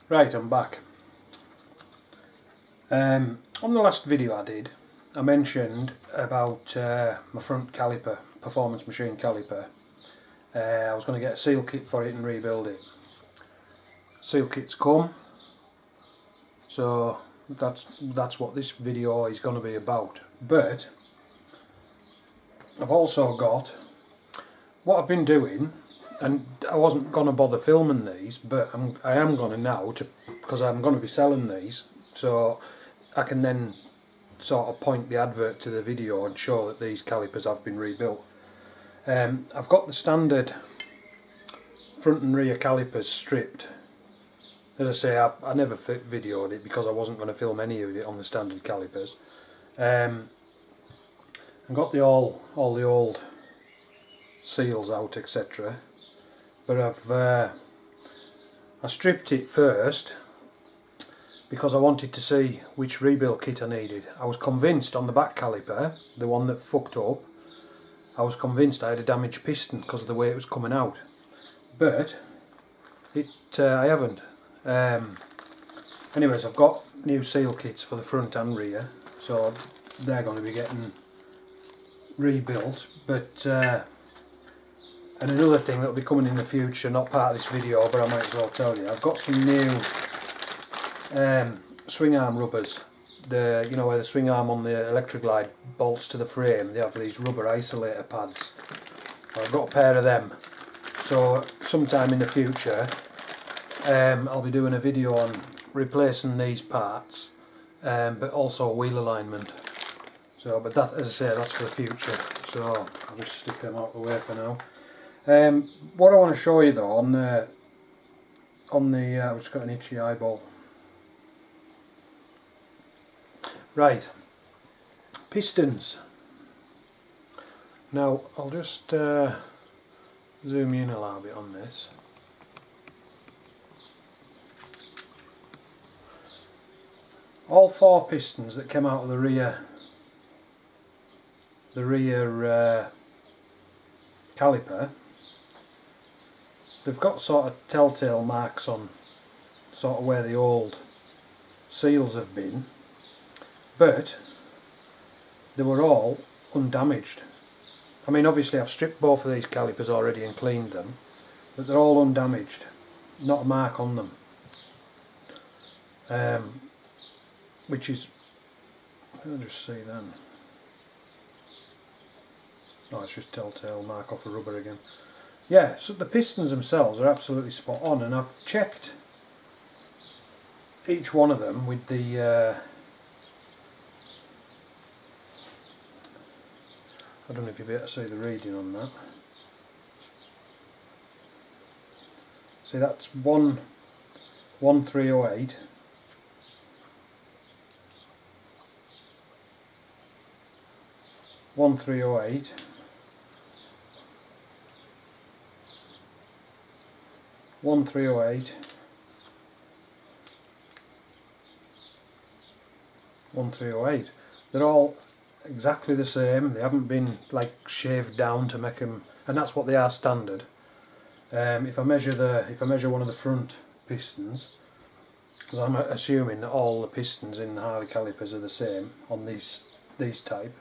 Right, I'm back. On the last video I did, I mentioned about my front caliper, performance machine caliper. I was going to get a seal kit for it and rebuild it. Seal kit's come, so that's what this video is going to be about. But I've also got what I've been doing, and I wasn't going to bother filming these, but I am going to now, because I'm going to be selling these, so I can then sort of point the advert to the video and show that these calipers have been rebuilt. I've got the standard front and rear calipers stripped. As I say, I never videoed it because I wasn't going to film any of it on the standard calipers. I've got all the old seals out, etc. But I stripped it first because I wanted to see which rebuild kit I needed. I was convinced on the back caliper, the one that fucked up, I was convinced I had a damaged piston because of the way it was coming out. But I haven't. Anyways, I've got new seal kits for the front and rear, so they're going to be getting rebuilt. But and another thing that will be coming in the future, not part of this video, but I might as well tell you, I've got some new swing arm rubbers. You know where the swing arm on the electric glide bolts to the frame, they have these rubber isolator pads. I've got a pair of them, so sometime in the future I'll be doing a video on replacing these parts, but also wheel alignment. So, but that, as I say, that's for the future, so I'll just stick them out of the way for now. What I want to show you though, I've just got an itchy eyeball. Right, pistons. Now I'll just zoom in a little bit on this. All four pistons that came out of the rear caliper, they've got sort of telltale marks on sort of where the old seals have been, but they were all undamaged. I mean, obviously I've stripped both of these calipers already and cleaned them, but they're all undamaged, not a mark on them, which is, I'll just see then. Oh, it's just telltale mark off the rubber again. Yeah, so the pistons themselves are absolutely spot on, and I've checked each one of them with the I don't know if you'll be able to see the reading on that. See, that's 1308. One 1308, 1308, 1308. They're all exactly the same. They haven't been like shaved down to make them, and that's what they are standard. If I measure one of the front pistons, because I'm assuming that all the pistons in the Harley calipers are the same on these type.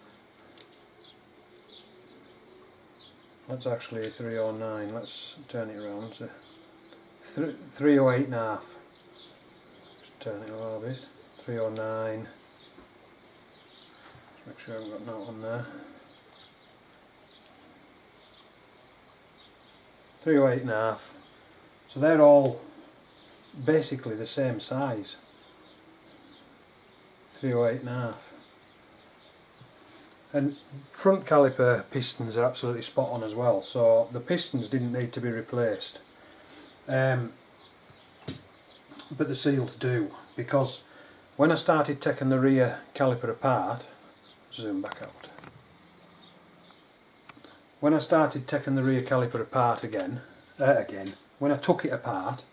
That's actually 309. Let's turn it around. So 308 and a half. Just turn it a little bit. 309. Just make sure I haven't got that on there. 308 and a half. So they're all basically the same size. 308 and a half. And front caliper pistons are absolutely spot on as well, so the pistons didn't need to be replaced, but the seals do, because when I started taking the rear caliper apart, zoom back out, when I started taking the rear caliper apart again, when I took it apart,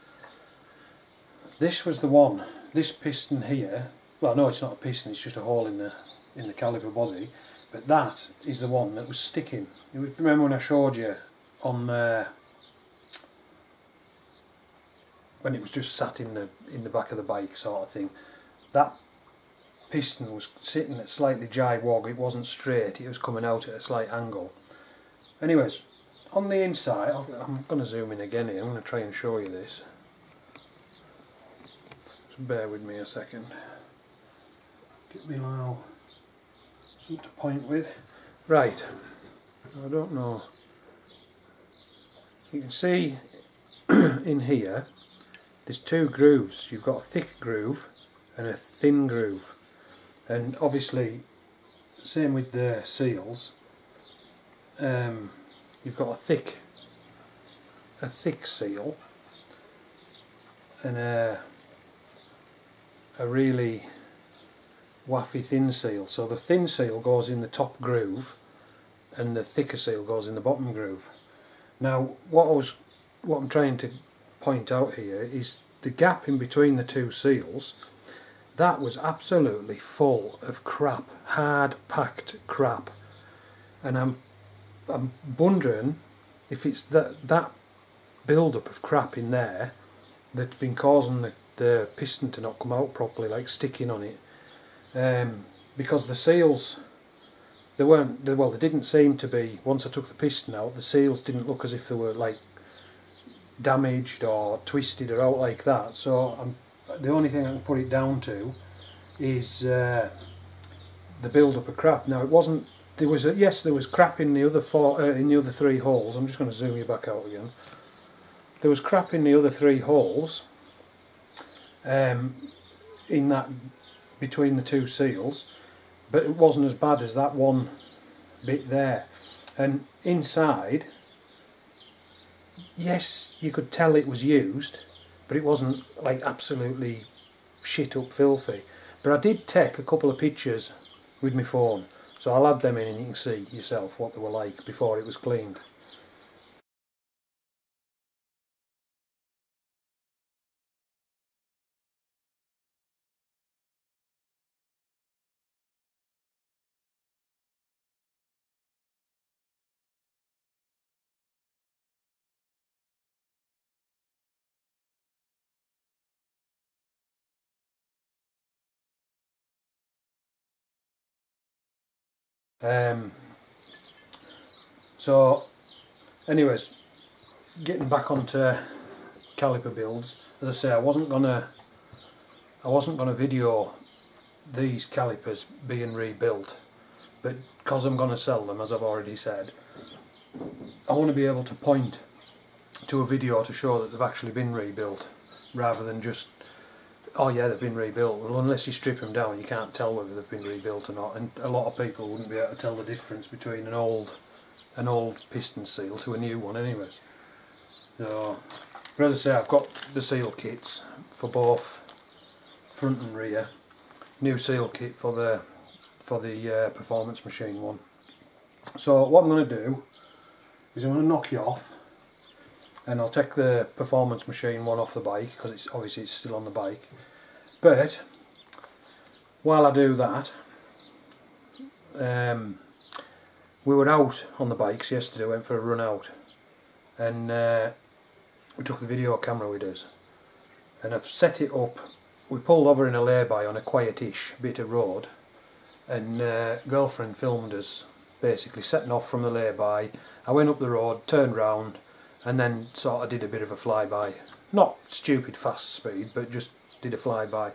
this was the one, this piston here, well no, it's not a piston, it's just a hole in the caliper body, but that is the one that was sticking. If you remember when I showed you on when it was just sat in the back of the bike sort of thing, that piston was sitting at slightly jive-wog. It wasn't straight, it was coming out at a slight angle. Anyways, on the inside, I'm going to zoom in again here, I'm going to try and show you this. Just bear with me a second. Get me now something to point with. Right, I don't know. You can see in here there's two grooves. You've got a thick groove and a thin groove, and obviously same with the seals. You've got a thick seal and a really waffy thin seal. So the thin seal goes in the top groove and the thicker seal goes in the bottom groove. Now what I'm trying to point out here is the gap in between the two seals. That was absolutely full of crap, hard packed crap, and I'm wondering if it's that build-up of crap in there that's been causing the piston to not come out properly, like sticking on it. Because the seals, they didn't seem to be, once I took the piston out, the seals didn't look as if they were like damaged or twisted or out like that. So the only thing I can put it down to is the build-up of crap. Now it wasn't. There was crap in the other three holes. I'm just going to zoom you back out again. There was crap in the other three holes. In that between the two seals, but it wasn't as bad as that one bit there. And inside, yes, you could tell it was used, but it wasn't like absolutely shit up filthy. But I did take a couple of pictures with my phone, so I'll add them in and you can see yourself what they were like before it was cleaned. So anyways, getting back onto caliper builds, as I say, I wasn't gonna video these calipers being rebuilt, but because I'm gonna sell them, as I've already said, I want to be able to point to a video to show that they've actually been rebuilt, rather than just, oh yeah, they've been rebuilt. Well, unless you strip them down, you can't tell whether they've been rebuilt or not, and a lot of people wouldn't be able to tell the difference between an old piston seal to a new one anyways. So, but as I say, I've got the seal kits for both front and rear. New seal kit for the performance machine one. So what I'm going to do is I'm going to knock you off, and I'll take the performance machine one off the bike because it's obviously still on the bike. But while I do that, we were out on the bikes yesterday, went for a run out, and we took the video camera with us, and I've set it up. We pulled over in a lay-by on a quietish bit of road, and girlfriend filmed us basically setting off from the lay-by. I went up the road, turned round, and then sort of did a bit of a flyby. Not stupid fast speed, but just did a flyby.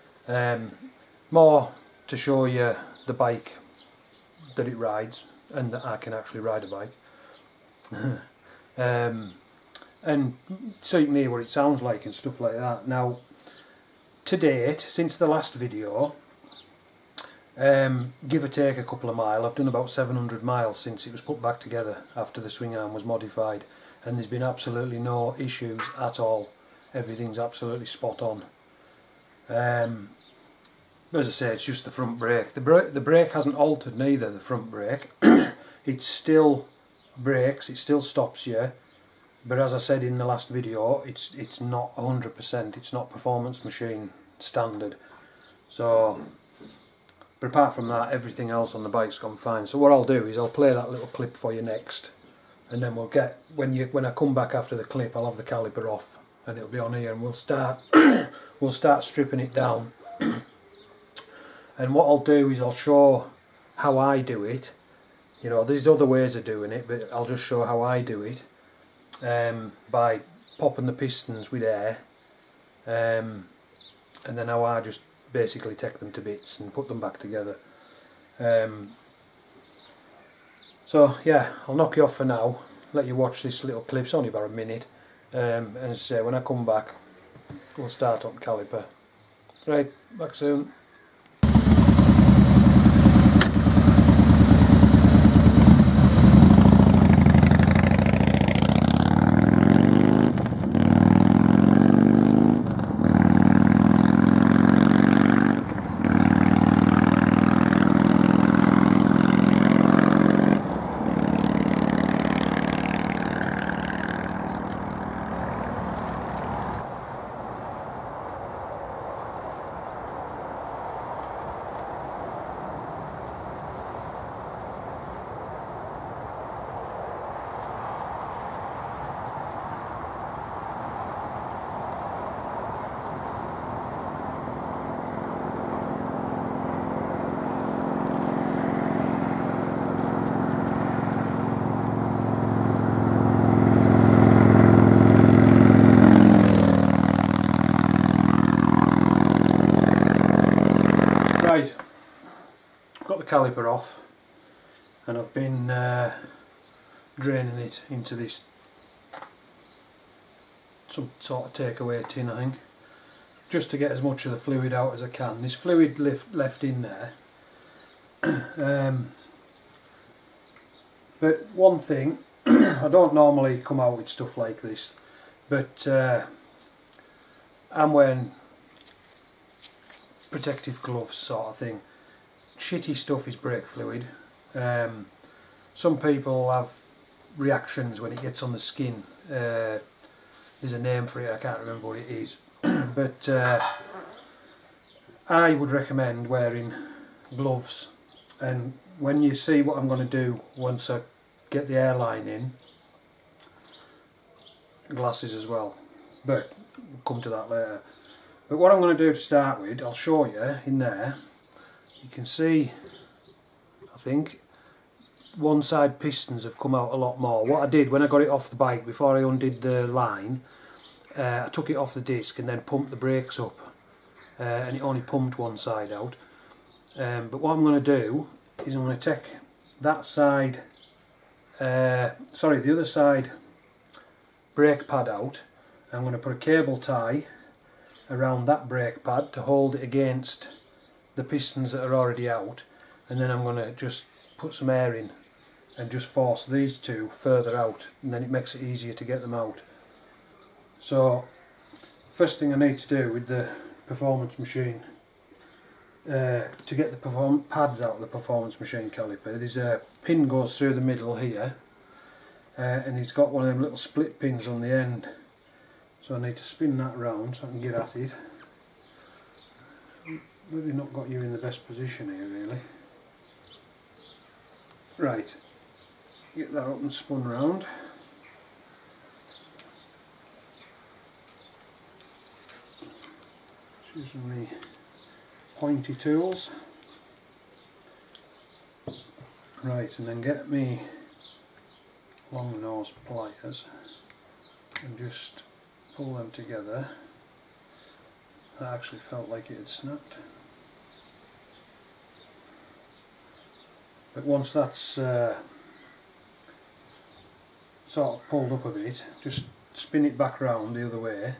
More to show you the bike that it rides, and that I can actually ride a bike. And so you can hear what it sounds like and stuff like that. Now, to date, since the last video, give or take a couple of miles, I've done about 700 miles since it was put back together after the swing arm was modified, and there's been absolutely no issues at all. Everything's absolutely spot on. As I say, it's just the front brake. The brake hasn't altered neither, the front brake. It still brakes, it still stops you, but as I said in the last video, it's not 100%, it's not performance machine standard. So, but apart from that, everything else on the bike's gone fine. So what I'll do is I'll play that little clip for you next, and then we'll get, when I come back after the clip, I'll have the caliper off and it'll be on here, and we'll start we'll start stripping it down. And what I'll do is I'll show how I do it. You know, there's other ways of doing it, but I'll just show how I do it, by popping the pistons with air, and then how I just basically take them to bits and put them back together. So yeah, I'll knock you off for now, let you watch this little clip. It's only about a minute, and as I say, when I come back we'll start on caliper. Right, back soon. Right, I've got the caliper off, and I've been draining it into this some sort of takeaway tin, I think, just to get as much of the fluid out as I can. There's fluid left in there, but one thing, I don't normally come out with stuff like this, but I'm wearing protective gloves sort of thing. Shitty stuff is brake fluid. Some people have reactions when it gets on the skin. There's a name for it, I can't remember what it is. But I would recommend wearing gloves, and when you see what I'm going to do once I get the airline in, glasses as well, but we'll come to that later. But what I'm going to do to start with, I'll show you in there. You can see, I think, one side pistons have come out a lot more. What I did when I got it off the bike, before I undid the line, I took it off the disc and then pumped the brakes up, and it only pumped one side out. But what I'm going to do is I'm going to take that side, the other side brake pad out. I'm going to put a cable tie around that brake pad to hold it against the pistons that are already out, and then I'm going to just put some air in and just force these two further out, and then it makes it easier to get them out. So first thing I need to do with the performance machine, to get the pads out of the performance machine caliper, there's a pin goes through the middle here, and it's got one of them little split pins on the end. So I need to spin that round so I can get at it. Really not got you in the best position here, really. Right, get that up and spun round. Using the pointy tools. Right, and then get me long nose pliers and just pull them together. That actually felt like it had snapped. But once that's sort of pulled up a bit, just spin it back round the other way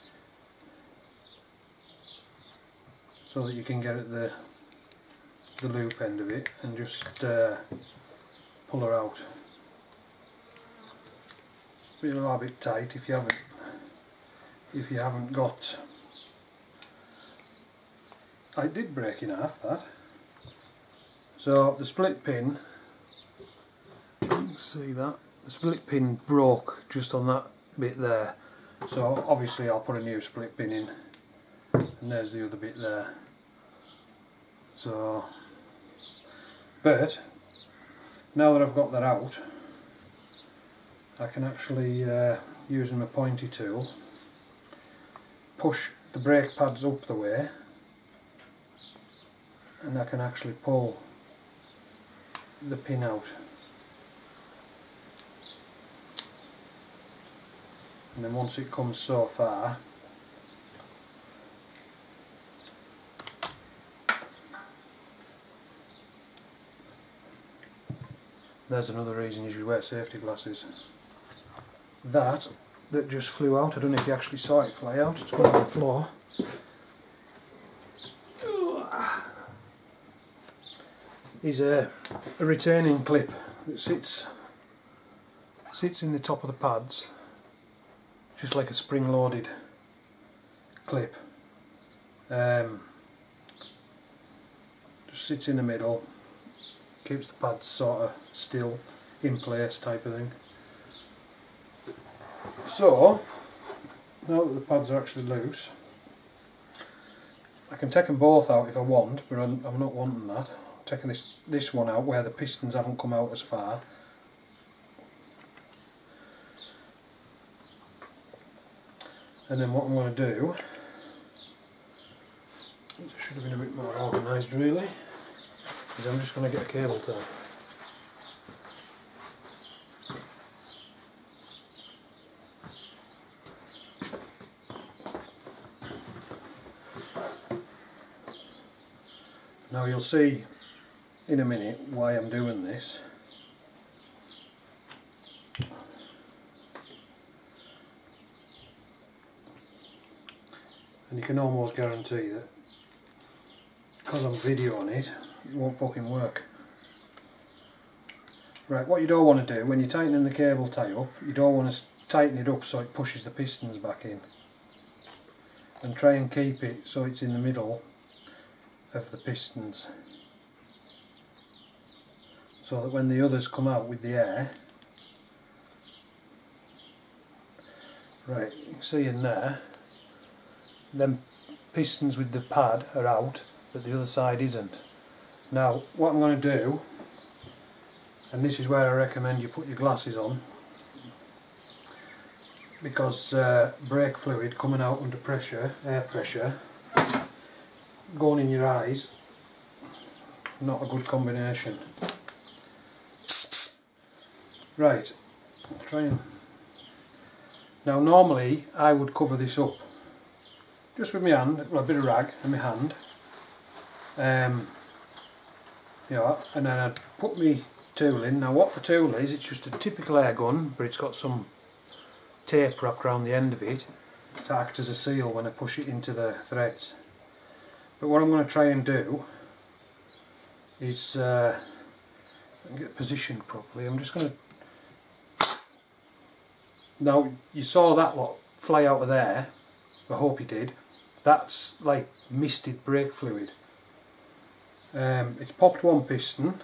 so that you can get at the loop end of it, and just pull her out. Be a little bit tight if you haven't got. I did break in half that. So the split pin, you can see that the split pin broke just on that bit there. So obviously I'll put a new split pin in, and there's the other bit there. So, but now that I've got that out, I can actually use my pointy tool push the brake pads up the way, and I can actually pull the pin out. And then once it comes so far, there's another reason you should wear safety glasses. That just flew out, I don't know if you actually saw it fly out, it's gone on the floor. Is a retaining clip that sits in the top of the pads, just like a spring-loaded clip. Just sits in the middle, keeps the pads sort of still in place type of thing. So now that the pads are actually loose, I can take them both out if I want, but I'm not wanting that. I'm taking this one out where the pistons haven't come out as far. And then what I'm going to do, it should have been a bit more organised really, is I'm just going to get a cable tie. Now you'll see in a minute why I'm doing this. And you can almost guarantee that because I'm videoing it, it won't fucking work. Right, what you don't want to do when you're tightening the cable tie up, you don't want to tighten it up so it pushes the pistons back in. And try and keep it so it's in the middle of the pistons, so that when the others come out with the air, right, you can see in there, them pistons with the pad are out, but the other side isn't. Now what I'm going to do, and this is where I recommend you put your glasses on, because brake fluid coming out under pressure, air pressure, going in your eyes, not a good combination. Right, try and... Now normally I would cover this up just with my hand, well, a bit of rag and my hand, you know, and then I'd put my tool in. Now what the tool is, it's just a typical air gun, but it's got some tape wrapped around the end of it to act as a seal when I push it into the threads. But what I'm going to try and do is get it positioned properly. I'm just going to... Now you saw that lot fly out of there, I hope you did. That's like misted brake fluid. It's popped one piston,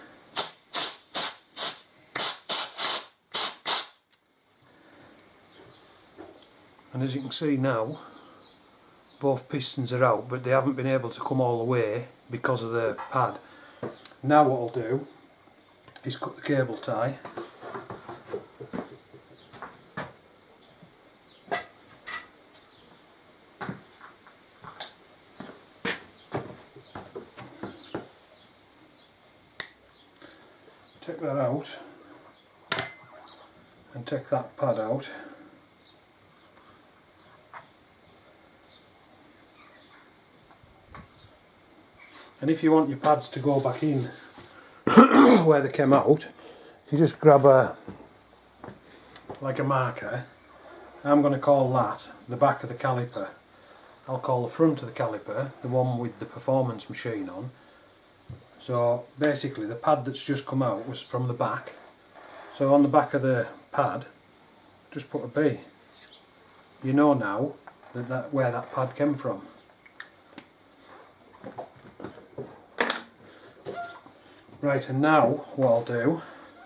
and as you can see now, both pistons are out, but they haven't been able to come all the way because of the pad. Now what I'll do is cut the cable tie. Take that out and take that pad out. And if you want your pads to go back in where they came out, if you just grab like a marker, I'm going to call that the back of the caliper. I'll call the front of the caliper the one with the performance machine on. So basically the pad that's just come out was from the back. So on the back of the pad, just put a B. You know now that where that pad came from. Right, and now what I'll do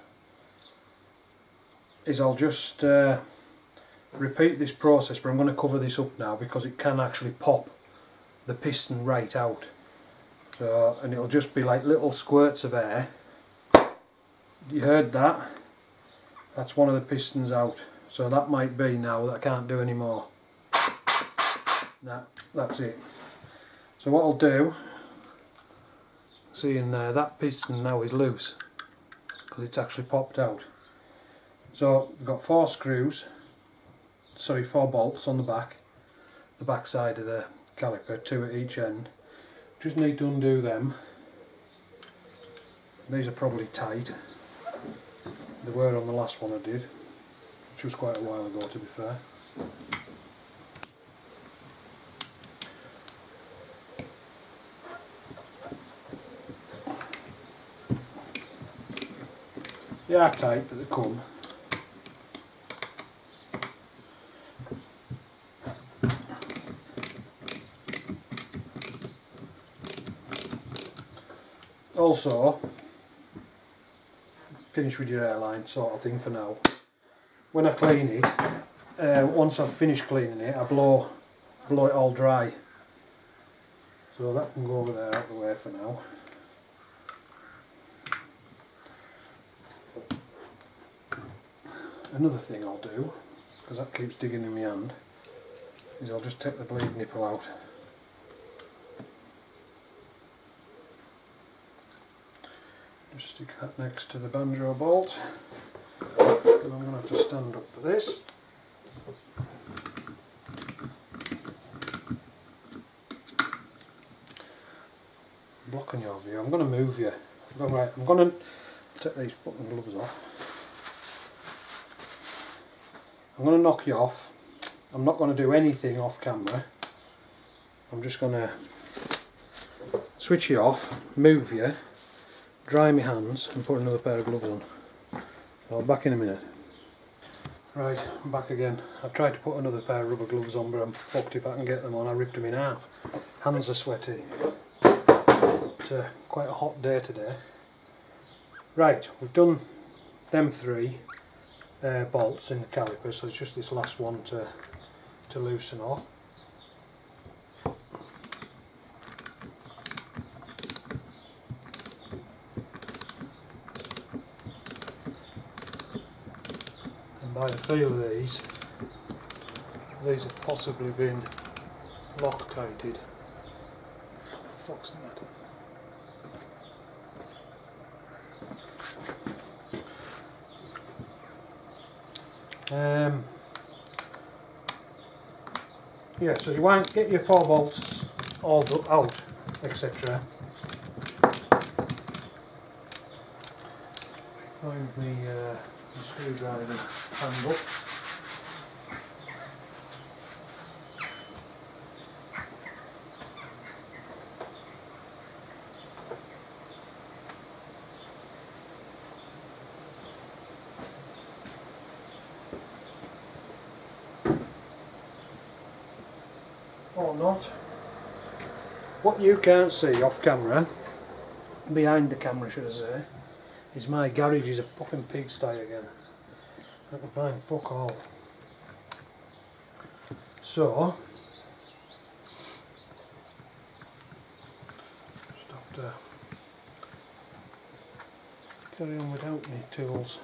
is I'll just repeat this process, but I'm going to cover this up now because it can actually pop the piston right out. So, and it'll just be like little squirts of air. You heard that? That's one of the pistons out. So that might be now that I can't do any more. That's it. So what I'll do, seeing that piston now is loose because it's actually popped out. So we've got 4 screws, sorry 4 bolts on the back side of the caliper, 2 at each end. Just need to undo them. These are probably tight. They were on the last one I did, which was quite a while ago to be fair. They are tight, but they come. Also, finish with your airline sort of thing for now. When I clean it, once I've finished cleaning it, I blow it all dry. So that can go over there out of the way for now. Another thing I'll do, because that keeps digging in my hand, is I'll just take the bleed nipple out. Just stick that next to the banjo bolt, and I'm going to have to stand up for this. I'm blocking your view. I'm going to move you. Right, I'm going to take these fucking gloves off. I'm going to knock you off. I'm not going to do anything off camera. I'm just going to switch you off, move you, dry my hands and put another pair of gloves on. I'll be back in a minute. Right, I'm back again. I tried to put another pair of rubber gloves on, but I'm fucked if I can get them on. I ripped them in half. Hands are sweaty. It's quite a hot day today. Right, we've done them 3 bolts in the caliper, so it's just this last one to loosen off. And by the feel of these have possibly been Loctited. Fuck's that? Yeah, so you want to get your 4 bolts all out, etc. Find the screwdriver handle. Or not. What you can't see off camera, behind the camera should I say, is my garage is a fucking pigsty again. I can find fuck all. So, just have to carry on without any tools.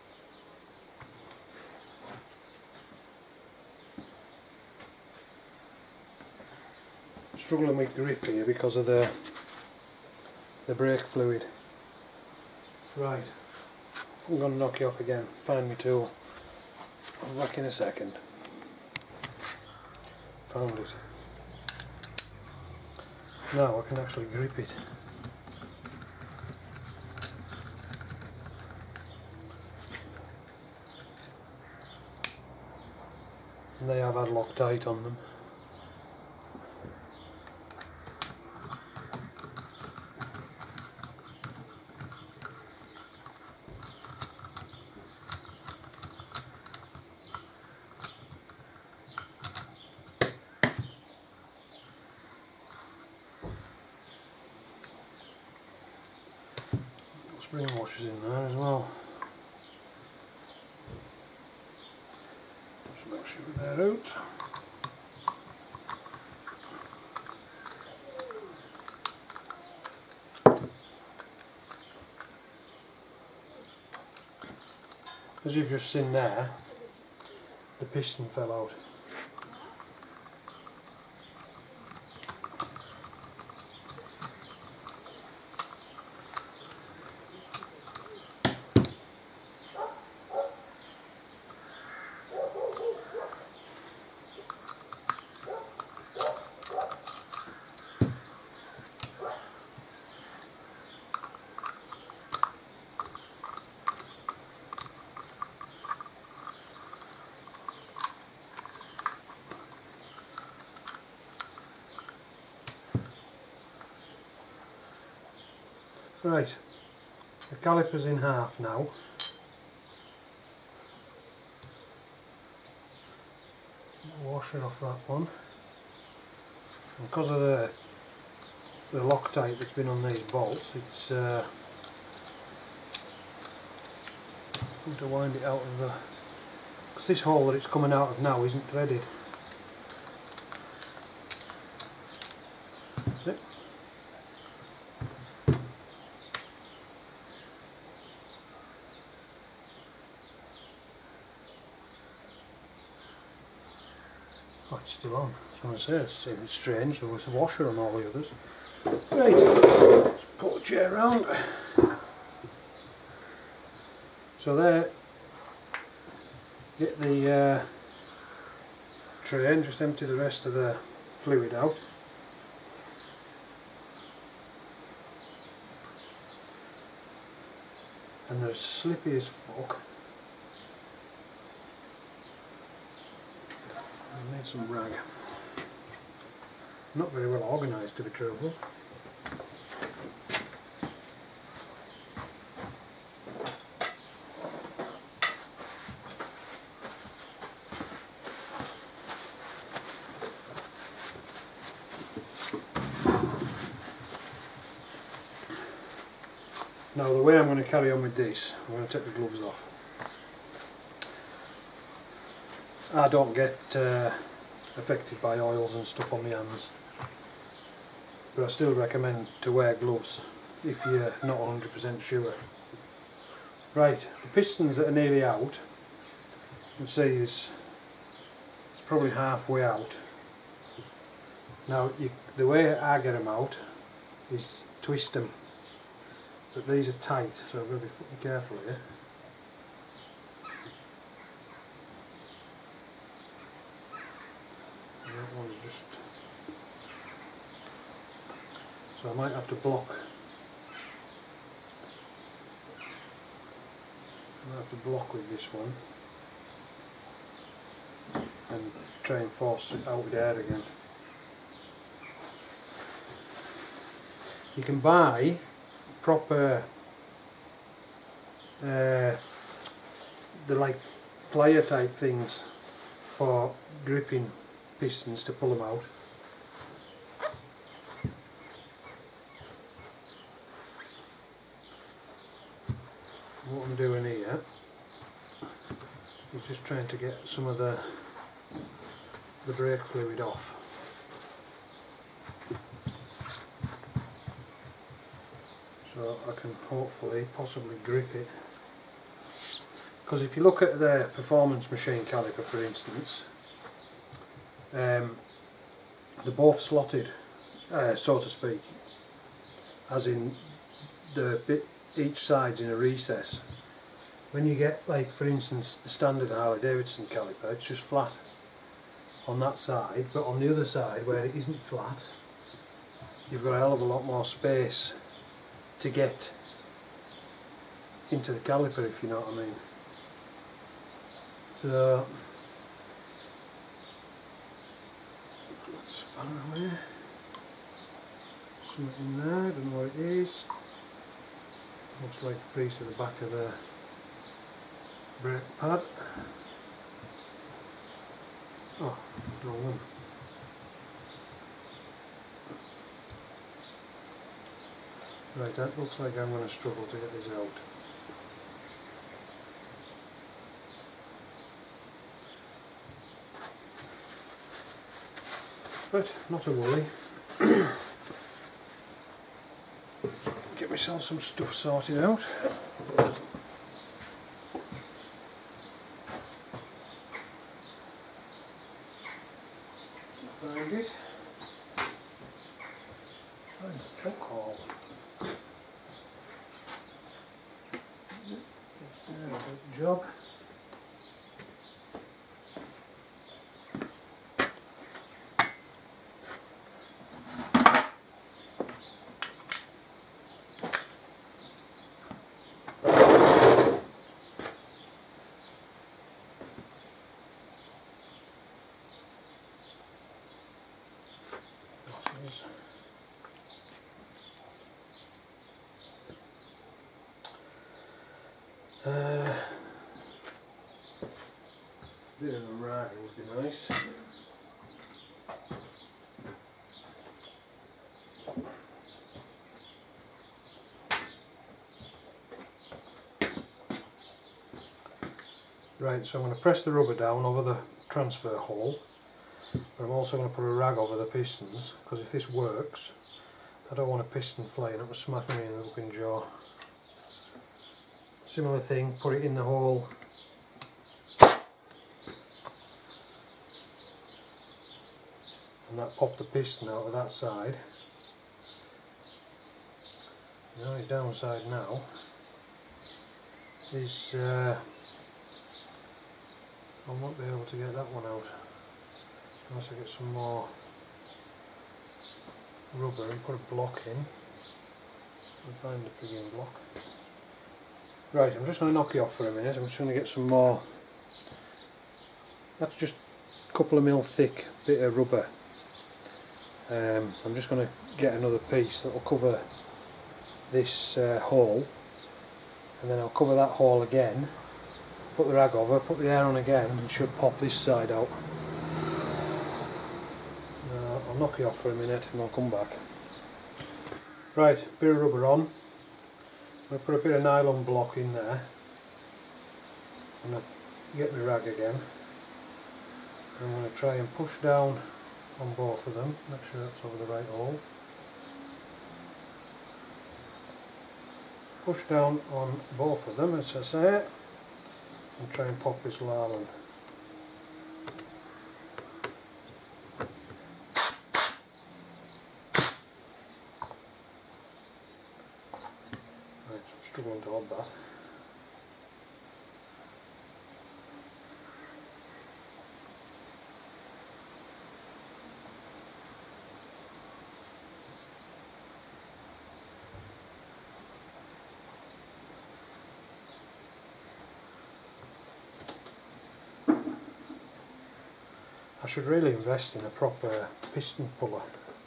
Struggling with grip here because of the brake fluid. Right, I'm going to knock you off again. Find my tool. I'll be back in a second. Found it. Now I can actually grip it. And they have had Loctite on them. Spring washers in there as well. Just make sure they're out. As you've just seen there, the piston fell out. Right, the caliper's in half now. Washer off that one. And because of the Loctite that's been on these bolts, it's going to wind it out of the... because this hole that it's coming out of now isn't threaded. See? Oh, it's still on. I was going to say, it seems strange, there was a washer on all the others. Right, let's put the chair round. So there, get the tray and just empty the rest of the fluid out. And they're slippy as fuck. I made some rag. Not very well organised, to be truthful. Now the way I'm going to carry on with this, I'm going to take the gloves off. I don't get affected by oils and stuff on my hands, but I still recommend to wear gloves if you're not 100% sure. Right, the pistons that are nearly out, you can see it's probably halfway out. Now the way I get them out is twist them, but these are tight, so I've got to be careful here. That one's just... so I might have to block. I might have to block with this one and try and force it out with air again. You can buy proper the like plier type things for gripping pistons to pull them out. What I'm doing here is just trying to get some of the brake fluid off. So I can hopefully possibly grip it. Because if you look at the performance machine caliper, for instance, they're both slotted, so to speak, as in the bit each side's in a recess. When you get, like, for instance, the standard Harley Davidson caliper, it's just flat on that side, but on the other side where it isn't flat, you've got a hell of a lot more space to get into the caliper, if you know what I mean. So let's span away. Something in there, I don't know what it is. Looks like a piece of the back of the brake pad. Oh, wrong one. Right, that looks like I'm going to struggle to get this out. But not a worry. Get myself some stuff sorted out. Find it. Find the fuck all. Good job. Bit of a rag would be nice. Right, so I'm going to press the rubber down over the transfer hole. I'm also going to put a rag over the pistons, because if this works, I don't want a piston flying up and smacking me in the fucking jaw. Similar thing, put it in the hole. And that popped the piston out of that side. The only downside now is I won't be able to get that one out unless I get some more rubber and put a block in and find the frigging block. Right, I'm just going to knock it off for a minute. I'm just going to get some more. That's just a couple of mil thick bit of rubber. I'm just going to get another piece that will cover this hole, and then I'll cover that hole again, put the rag over, put the air on again, and it should pop this side out. I'll knock it off for a minute and I'll come back. Right, bit of rubber on. I'm going to put a bit of nylon block in there. I'm going to get my rag again. I'm going to try and push down on both of them, make sure that's over the right hole. Push down on both of them, as I say, and try and pop this larland. Right, I'm struggling to hold that. I should really invest in a proper piston puller.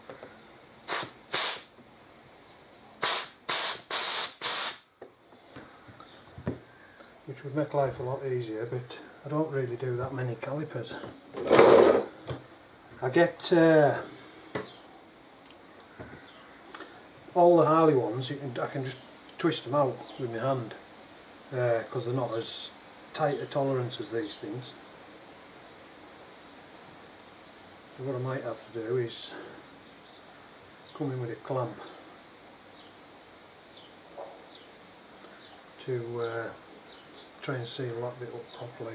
Which would make life a lot easier, but I don't really do that many calipers. I get all the Harley ones, I can just twist them out with my hand because they're not as tight a tolerance as these things. What I might have to do is come in with a clamp to try and seal that bit up properly.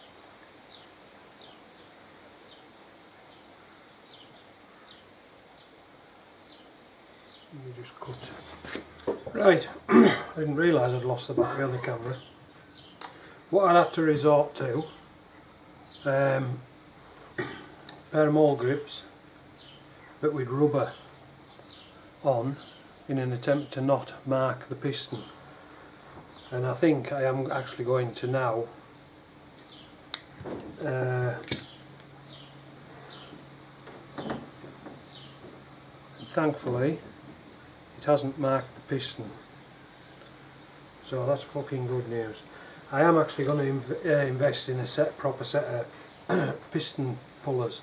Let me just cut. Right, I didn't realise I'd lost the battery on the camera. What I had to resort to, pair of mole grips, but with rubber on, in an attempt to not mark the piston. And I think I am actually going to now thankfully it hasn't marked the piston, so that's fucking good news. I am actually going to invest in a proper set of piston pullers.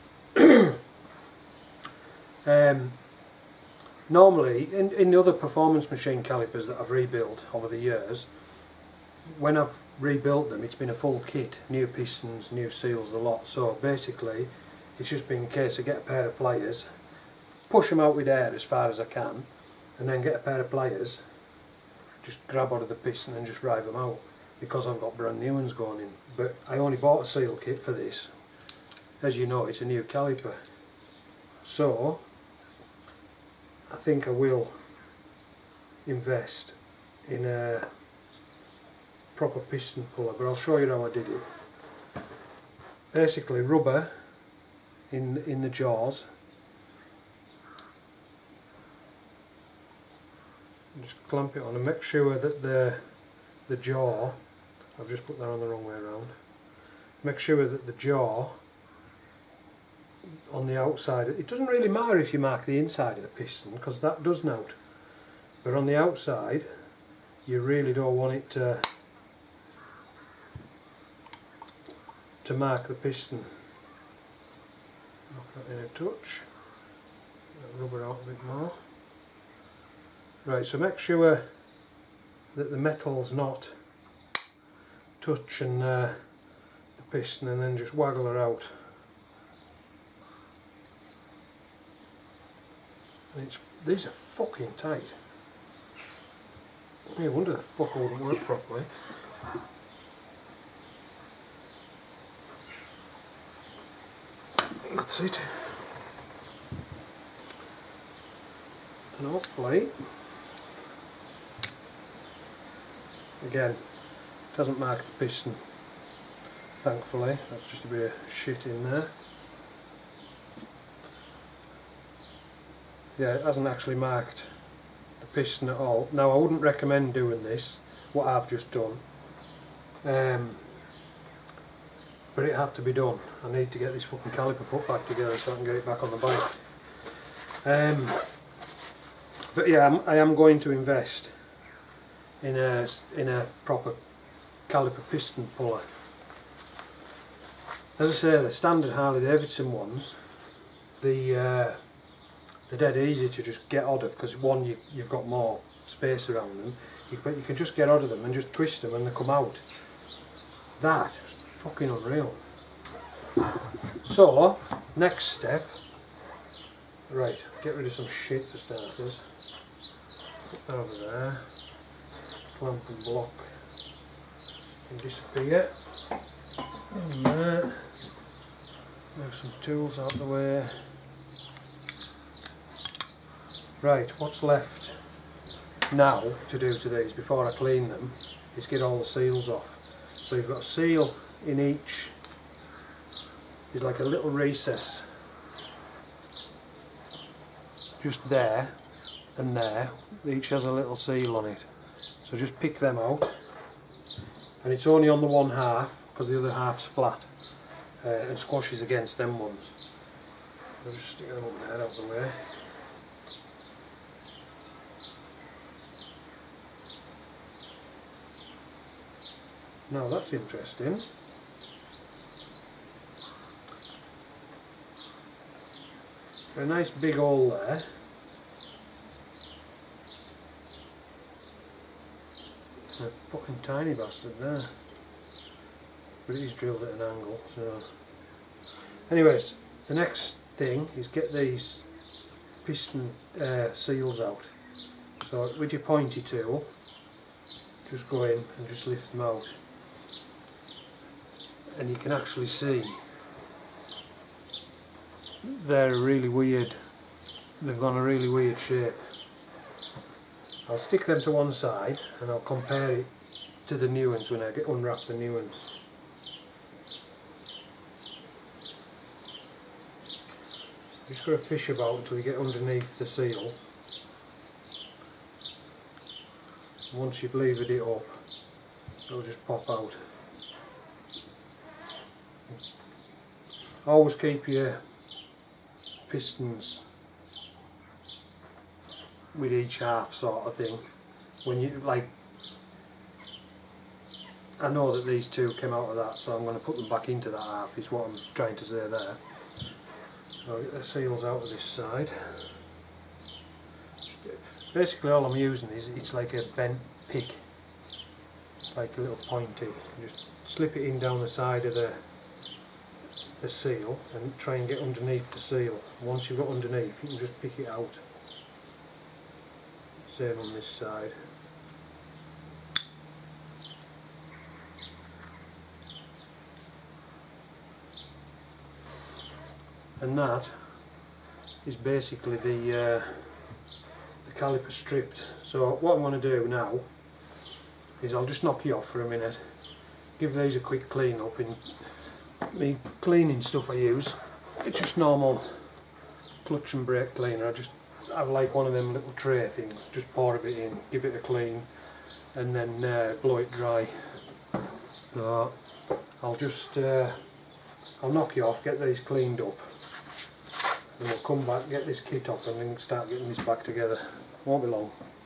Normally in the other performance machine calipers that I've rebuilt over the years, when I've rebuilt them it's been a full kit, new pistons, new seals, the lot. So basically it's just been a case of get a pair of pliers, push them out with air as far as I can, and then get a pair of pliers, just grab out of the piston and just drive them out, because I've got brand new ones going in. But I only bought a seal kit for this. As you know, it's a new caliper, so I think I will invest in a proper piston puller, but I'll show you how I did it. Basically rubber in the jaws, just clamp it on and make sure that the jaw, I've just put that on the wrong way around, make sure that the jaw on the outside, it doesn't really matter if you mark the inside of the piston because that does nout, but on the outside you really don't want it to to mark the piston. Knock that in a touch. Rub it out a bit more. Right, so make sure that the metal's not touching the piston, and then just waggle her out. And these are fucking tight. No wonder the fuck wouldn't work properly. That's it. And hopefully, again, it doesn't mark the piston, thankfully. That's just a bit of shit in there. Yeah, it hasn't actually marked the piston at all. Now I wouldn't recommend doing this, what I've just done, but it had to be done. I need to get this fucking caliper put back together so I can get it back on the bike. But yeah, I am going to invest in a proper caliper piston puller. As I say, the standard Harley Davidson ones, they're dead easy to just get out of, because one, you've got more space around them, but you can just get out of them and just twist them and they come out. That is fucking unreal. So, next step, right, get rid of some shit for starters. Put that over there, clamp and block can disappear. And there, move some tools out of the way. Right, what's left now to do to these before I clean them is get all the seals off. So you've got a seal in each, there's like a little recess just there and there, each has a little seal on it. So just pick them out, and it's only on the one half because the other half's flat and squashes against them ones. I'll just stick them up there out of the way. Now that's interesting. A nice big hole there. A fucking tiny bastard there. But he's drilled at an angle, so... Anyways, the next thing is get these piston seals out. So with your pointy tool, just go in and just lift them out. And you can actually see they're really weird. They've gone a really weird shape. I'll stick them to one side and I'll compare it to the new ones when I unwrap the new ones. Just got to fish about until you get underneath the seal. Once you've levered it up, it'll just pop out. Always keep your pistons with each half sort of thing. When you like, I know that these two came out of that, so I'm going to put them back into that half, is what I'm trying to say there. So I'll get the seals out of this side. Basically all I'm using is, it's like a bent pick, like a little pointy. You just slip it in down the side of the seal and try and get underneath the seal. Once you've got underneath, you can just pick it out. Same on this side. And that is basically the caliper stripped. So what I'm going to do now is I'll just knock you off for a minute, give these a quick clean up. In me cleaning stuff I use, it's just normal clutch and brake cleaner. I just have like one of them little tray things, just pour a bit in, give it a clean and then blow it dry. So I'll just I'll knock you off, get these cleaned up, and we'll come back, get this kit up and then start getting this back together. Won't be long.